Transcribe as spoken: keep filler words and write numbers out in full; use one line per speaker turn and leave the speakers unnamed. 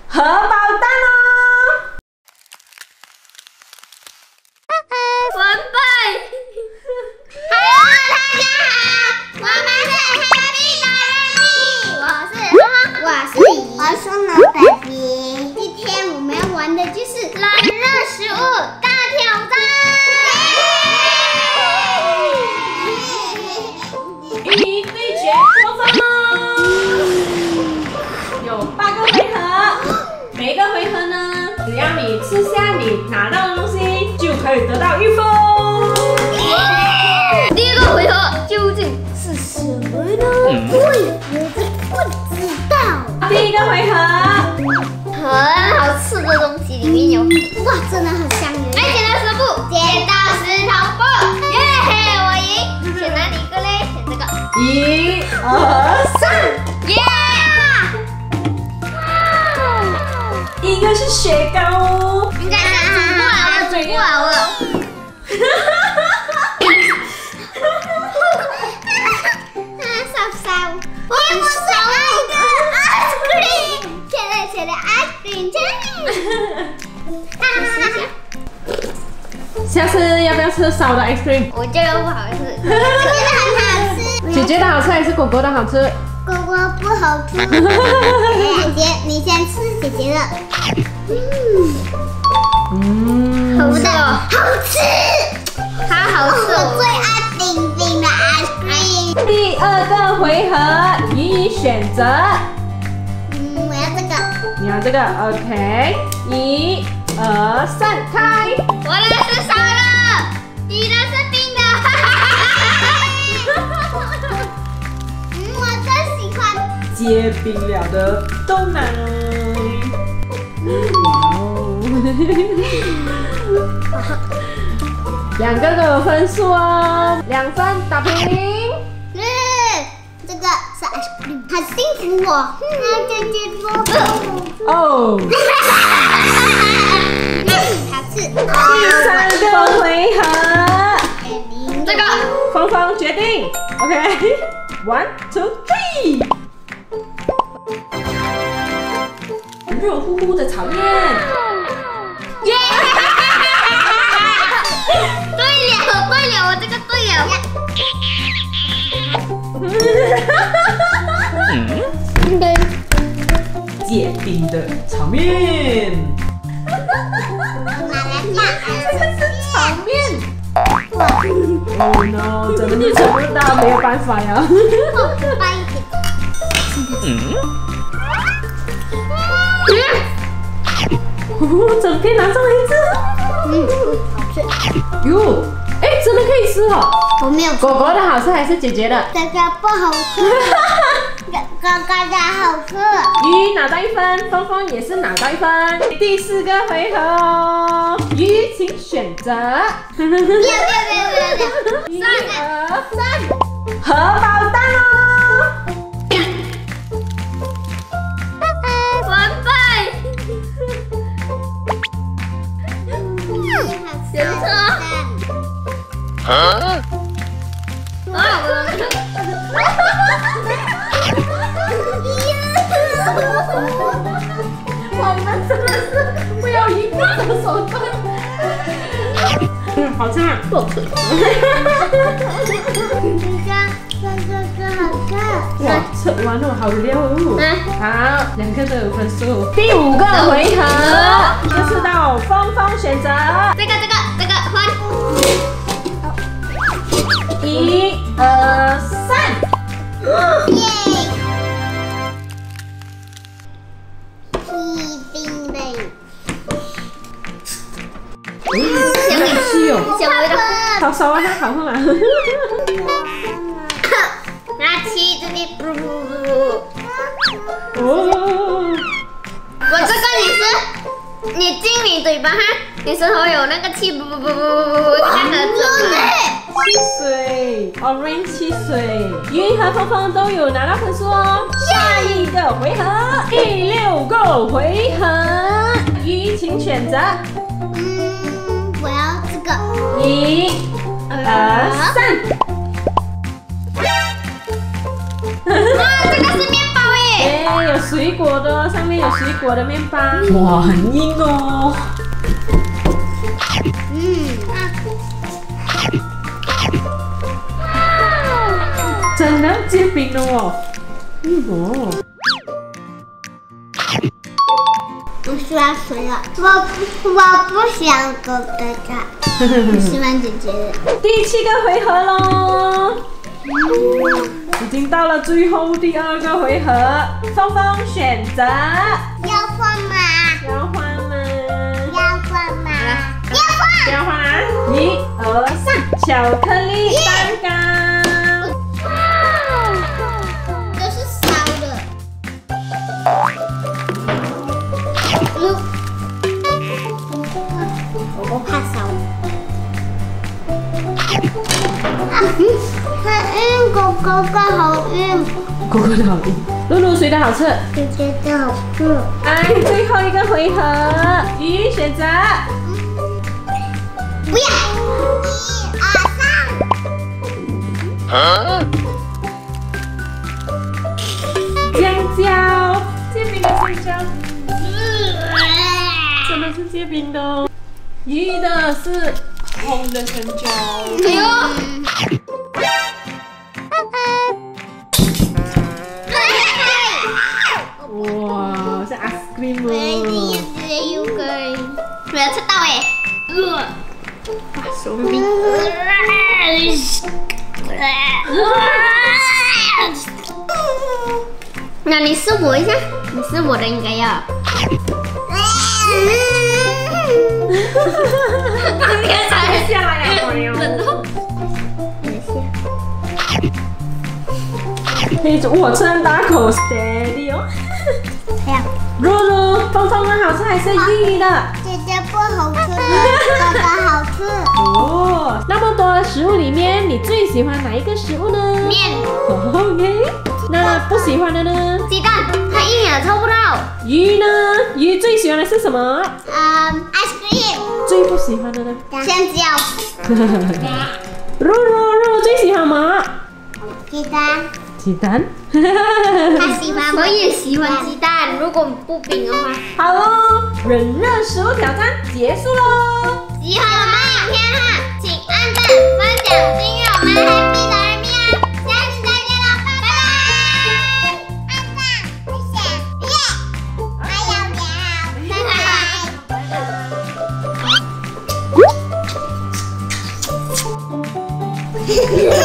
荷包蛋哦。
完败。Hello， 大家好，我们是 Happy 大人蜜，我是我是怡，我是老 baby。今天我们要玩的就是懒热食物大挑战。
一对决播放哦，有八个回合，每一个回合呢，只要你吃下你拿到的东西，就可以得到一分。
第二个回合究竟是什么呢？对，我不知道。
第一个回合，
很好吃的东西里面有，哇，真的很香油。来，剪刀石布，剪刀石头布，耶！我赢。选哪里一个嘞？选这个。
一、二、三，
耶！
一个是雪糕哦，
应该是煮不好了，煮不好了。烧烧，我不是爱的 ice cream， 切了切了 ice cream， 切了。
下次要不要吃烧的 ice cream？
我觉得不好吃，我觉得很好吃。
姐姐的好吃还是果果的好吃？
果果不好吃。姐，你先吃姐姐的。嗯，好的，好吃，好好吃。我最爱冰冰的 ice cream。
第二个回合，予以选择。
嗯，我要这个。
你要这个 ，OK？ 一、二、三，开。
我的是烧的，你的是冰的。嗯，我最喜欢。
结冰了的豆奶。哇哦！两个都有分数哦，两分打平。
嗯，这个是 ice cream， 很幸福哦。那姐姐说
哦。
嗯，好吃。
第三个回合，
这个
芳芳决定 ，OK，one two three， 热乎乎的炒面，
耶！对了对了，我这个对了。
结冰的炒面。这个是炒面。Oh no， 真的是吃不到，没有办法呀。哦，整片拿上来吃。
嗯，好吃。
哟，哎，真的可以吃哦。
我没有。
果果的好吃还是姐姐的？
这个不好吃。哥哥的好吃。
鱼拿到一分，芳芳也是拿到一分。第四个回合哦，鱼请选择。
不要不要不要不要不要！
一、二、三，荷包蛋哦。
完败。有错。啊？啊！
我们真的是不要赢的手段。嗯，好吃吗？不好吃。
这个这个这好看。
哇，吃完了好溜哦。好，两个都有分数。第五个回合，就是到芳芳选择。
这个这个这个换。
一、二、三。
耶！冰的。
嗯，好吃哦。
小味道。
好烧啊，它好喝啊。
拿起这里，不不不不。
哦。
我这个你是，你进你嘴巴哈，你舌头有那个气，不不不不不不，这样的怎么？
汽水 ，orange 汽水，鱼和芳芳都有拿到分数哦。下一个回合，第六个回合，鱼请选择。
嗯，我要这个。
一、二、三。
哇，这个是面包耶！
有水果的，上面有水果的面包。哇，很硬哦。
嗯，
真的煎饼了哦。嗯哦。
我喜欢水了，我不我不想哥哥的，我喜欢姐姐的。
第七个回合喽。已经到了最后第二个回合，峰峰选择
要换吗？
要换吗？
要换吗？要换！
要换啊！一二三，巧克力蛋糕。
这是烧的。嗯，我怕烧。啊，它硬，狗狗的好硬。
哥哥的好硬，露露谁的好吃？
姐姐的好吃。
哎，最后一个回合，鱼选择。
不要！一二三。
香蕉，煎饼的香蕉，真的是煎饼的哦。鱼的是红的香蕉。
哎呦！
哇，是 ice cream
我一定
哦。
也有个，我要吃到哎！呃，哇，手臂。那你试我一下，你试我的应该要。别踩
下来呀，朋友。嘿，我吃很大口 ，steady 哦。
这样。
露露，峰峰的好吃还是玉的？
姐姐不好吃，哥哥好吃。
哦，那么多的食物里面，你最喜欢哪一个食物呢？
面。
OK， 那不喜欢的呢？
鸡蛋，太硬了，抽不到。
鱼呢？鱼最喜欢的是什么？
嗯 ，ice cream。
最不喜欢的呢？
香蕉。
露露，露露最喜欢什么？
鸡蛋。
鸡蛋。
他喜欢，我也喜欢鸡蛋。如果不饼的话，
好喽，冷热食物挑战结束喽。
喜欢我们影片哈，请按赞、分享、订阅我们 Happy 的儿咪啊！下次再见了，拜拜！按赞、分享、耶，还有聊，拜拜。